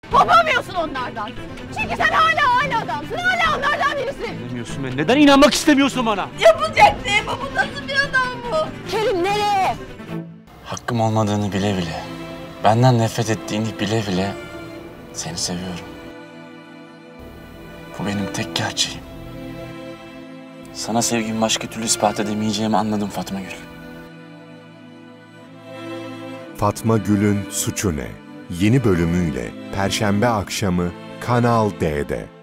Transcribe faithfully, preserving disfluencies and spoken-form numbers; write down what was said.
Kopamıyorsun onlardan. Çünkü sen hala aynı adamsın. Hala onlardan birisin. İnanmıyorsun ben. Neden inanmak istemiyorsun bana? Yapılacak değil mi? Bu nasıl bir adam bu? Kerim nereye? Hakkım olmadığını bile bile, benden nefret ettiğini bile bile seni seviyorum. Bu benim tek gerçeğim. Sana sevgimi başka türlü ispat edemeyeceğimi anladım Fatma Gül. Fatma Gül'ün Suçu Ne? Yeni bölümüyle Perşembe akşamı Kanal D'de.